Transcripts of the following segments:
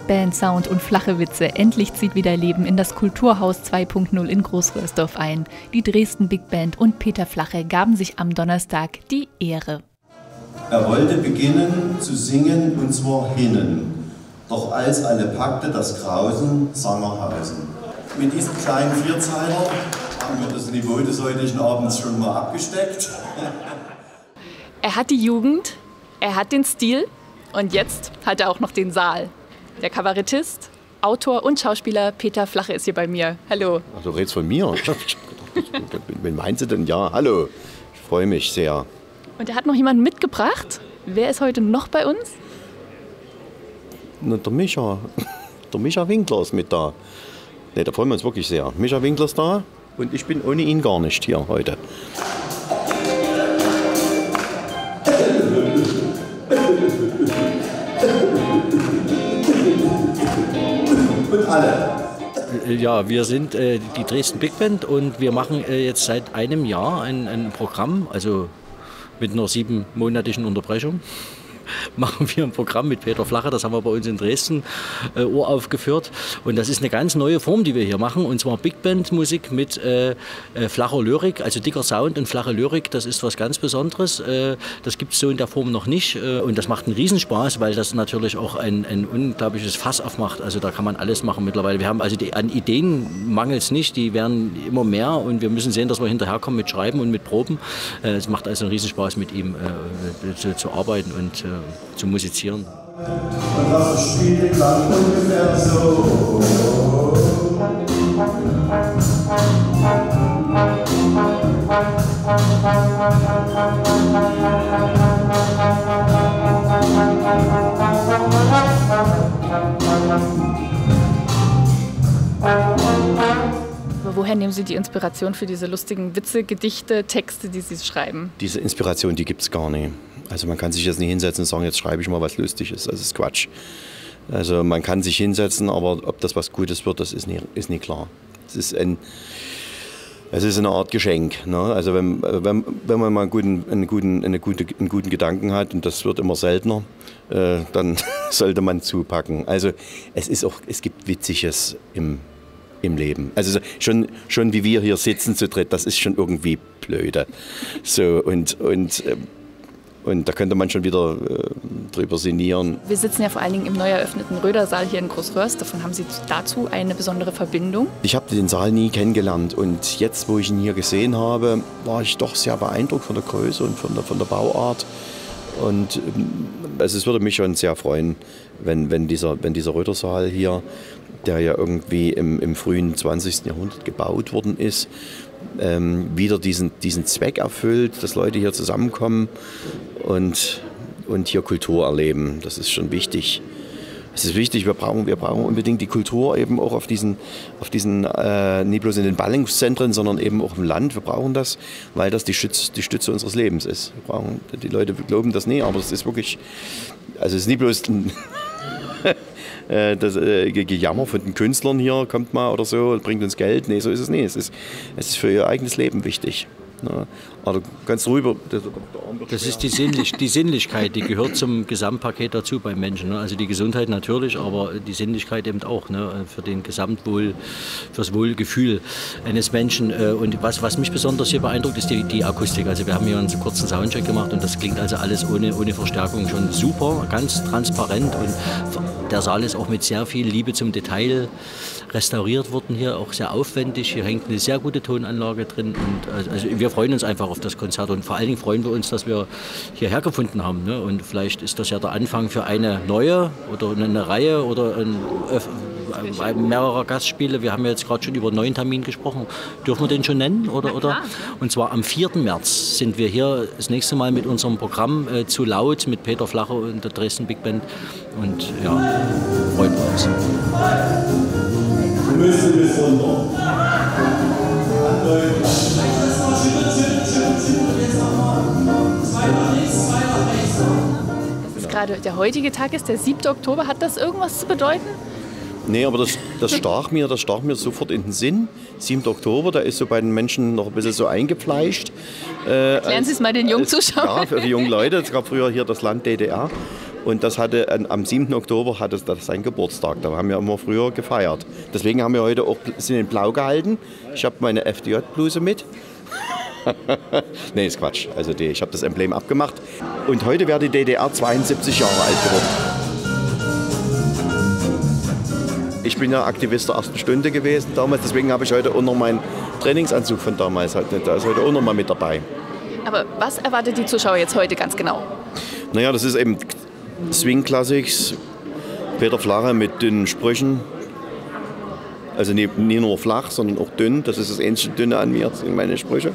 Band Sound und flache Witze. Endlich zieht wieder Leben in das Kulturhaus 2.0 in Großröhrsdorf ein. Die Dresden Big Band und Peter Flache gaben sich am Donnerstag die Ehre. Er wollte beginnen zu singen, und zwar hinnen. Doch als alle packte das Grausen, sang er Hausen. Mit diesem kleinen Vierzeiler haben wir das Niveau des heutigen Abends schon mal abgesteckt. Er hat die Jugend, er hat den Stil und jetzt hat er auch noch den Saal. Der Kabarettist, Autor und Schauspieler Peter Flache ist hier bei mir. Hallo. Ach, du redest von mir? Wen meinst du denn? Ja, hallo. Ich freue mich sehr. Und er hat noch jemanden mitgebracht. Wer ist heute noch bei uns? Na, der Micha. Der Micha Winkler ist mit da. Ne, da freuen wir uns wirklich sehr. Micha Winkler ist da und ich bin ohne ihn gar nicht hier heute. Und alle. Ja, wir sind die Dresden Big Band und wir machen jetzt seit einem Jahr ein Programm, also mit einer 7-monatigen Unterbrechung. Machen wir ein Programm mit Peter Flache, das haben wir bei uns in Dresden uraufgeführt. Und das ist eine ganz neue Form, die wir hier machen, und zwar Big Band Musik mit flacher Lyrik, also dicker Sound und flache Lyrik. Das ist was ganz Besonderes. Das gibt es so in der Form noch nicht, und das macht einen Riesenspaß, weil das natürlich auch ein unglaubliches Fass aufmacht. Also da kann man alles machen mittlerweile. Wir haben also an Ideen mangelt es nicht, die werden immer mehr, und wir müssen sehen, dass wir hinterherkommen mit Schreiben und mit Proben. Es macht also einen Riesenspaß, mit ihm zu arbeiten und zu musizieren. Und das Spiel klang ungefähr so. Woher nehmen Sie die Inspiration für diese lustigen Witze, Gedichte, Texte, die Sie schreiben? Diese Inspiration, die gibt es gar nicht. Also man kann sich jetzt nicht hinsetzen und sagen, jetzt schreibe ich mal was Lustiges. Das ist Quatsch. Also man kann sich hinsetzen, aber ob das was Gutes wird, das ist nie klar. Es ist eine Art Geschenk. Ne? Also wenn man mal einen guten Gedanken hat, und das wird immer seltener, dann sollte man zupacken. Also es gibt Witziges im Leben. Also schon wie wir hier sitzen zu dritt, das ist schon irgendwie blöde. So, und da könnte man schon wieder drüber sinnieren. Wir sitzen ja vor allen Dingen im neu eröffneten Rödersaal hier in Großröhrs. Haben Sie dazu eine besondere Verbindung? Ich habe den Saal nie kennengelernt, und jetzt, wo ich ihn hier gesehen habe, war ich doch sehr beeindruckt von der Größe und von der Bauart. Und also es würde mich schon sehr freuen, wenn dieser Rödersaal hier, der ja irgendwie im frühen 20. Jahrhundert gebaut worden ist, wieder diesen Zweck erfüllt, dass Leute hier zusammenkommen und hier Kultur erleben. Das ist schon wichtig. Es ist wichtig, wir brauchen unbedingt die Kultur eben auch auf diesen nicht bloß in den Ballungszentren, sondern eben auch im Land. Wir brauchen das, weil das die Stütze unseres Lebens ist. Die Leute glauben das nie, aber es ist wirklich, also es ist nicht bloß das Gejammer von den Künstlern hier, kommt mal oder so und bringt uns Geld. Nee, so ist es nicht. Es ist für ihr eigenes Leben wichtig. Ja, aber ganz rüber. Das ist die Sinnlichkeit, die gehört zum Gesamtpaket dazu beim Menschen. Ne? Also die Gesundheit natürlich, aber die Sinnlichkeit eben auch, ne? Für fürs Wohlgefühl eines Menschen. Und was mich besonders hier beeindruckt, ist die Akustik. Also wir haben hier einen kurzen Soundcheck gemacht, und das klingt also alles ohne Verstärkung schon super, ganz transparent, und der Saal ist auch mit sehr viel Liebe zum Detail restauriert worden hier, auch sehr aufwendig. Hier hängt eine sehr gute Tonanlage drin, und also wir freuen uns einfach auf das Konzert, und vor allen Dingen freuen wir uns, dass wir hierher gefunden haben. Ne? Und vielleicht ist das ja der Anfang für eine neue oder eine Reihe oder mehrerer Gastspiele. Wir haben jetzt gerade schon über einen neuen Termin gesprochen. Dürfen wir den schon nennen? Oder? Und zwar am 4. März sind wir hier das nächste Mal mit unserem Programm zu laut mit Peter Flache und der Dresden Big Band. Und ja, freuen wir uns. Wir müssen bis runter. Das ist gerade der heutige Tag, ist der 7. Oktober. Hat das irgendwas zu bedeuten? Nee, aber das stach mir sofort in den Sinn. 7. Oktober, da ist so bei den Menschen noch ein bisschen so eingefleischt. Erklären Sie es mal den jungen Zuschauern. Ja, für die jungen Leute. Es gab früher hier das Land DDR. Und das hatte am 7. Oktober hatte das seinen Geburtstag. Da haben wir immer früher gefeiert. Deswegen haben wir heute auch sind in Blau gehalten. Ich habe meine FDJ-Bluse mit. Nee, ist Quatsch. Also ich habe das Emblem abgemacht. Und heute wäre die DDR 72 Jahre alt geworden. Ich bin ja Aktivist der ersten Stunde gewesen damals. Deswegen habe ich heute auch noch meinen Trainingsanzug von damals. Da ist heute auch noch mal mit dabei. Aber was erwartet die Zuschauer jetzt heute ganz genau? Naja, das ist eben Swing Classics, Peter Flache mit dünnen Sprüchen. Also nicht nur flach, sondern auch dünn. Das ist das einzige Dünne an mir, das sind meine Sprüche.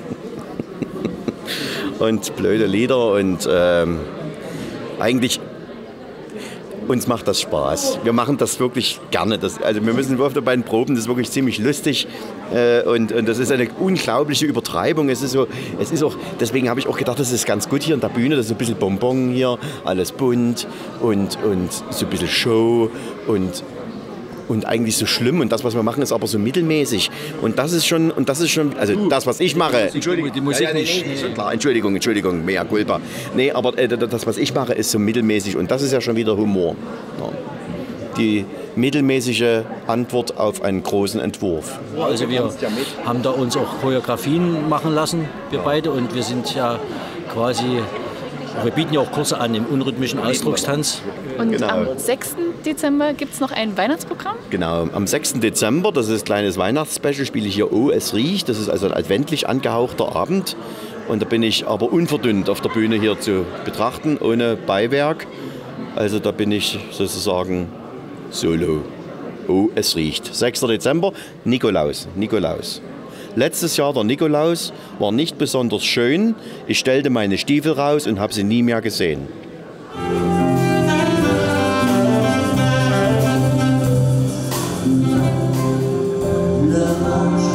Und blöde Lieder und eigentlich uns macht das Spaß. Wir machen das wirklich gerne. Also wir müssen oft bei den Proben, das ist wirklich ziemlich lustig und das ist eine unglaubliche Übertreibung. Es ist auch, deswegen habe ich auch gedacht, das ist ganz gut hier in der Bühne, das ist ein bisschen Bonbon hier, alles bunt und so ein bisschen Show und eigentlich so schlimm und das, was wir machen, ist aber so mittelmäßig und das ist schon, also das, was ich mache, Die Musik nicht. klar, Entschuldigung, mea culpa. Nee, aber das, was ich mache, ist so mittelmäßig und das ist ja schon wieder Humor. Ja. Die mittelmäßige Antwort auf einen großen Entwurf. Also wir haben da uns auch Choreografien machen lassen, wir beide, und wir sind ja quasi, wir bieten ja auch Kurse an im unrhythmischen Ausdruckstanz. Und Genau. am 6. Dezember gibt es noch ein Weihnachtsprogramm? Genau, am 6. Dezember, das ist ein kleines Weihnachtsspecial, spiele ich hier Oh, es riecht. Das ist also ein adventlich angehauchter Abend. Und da bin ich aber unverdünnt auf der Bühne hier zu betrachten, ohne Beiwerk. Also da bin ich sozusagen solo. Oh, es riecht. 6. Dezember, Nikolaus. Letztes Jahr der Nikolaus war nicht besonders schön. Ich stellte meine Stiefel raus und habe sie nie mehr gesehen. Le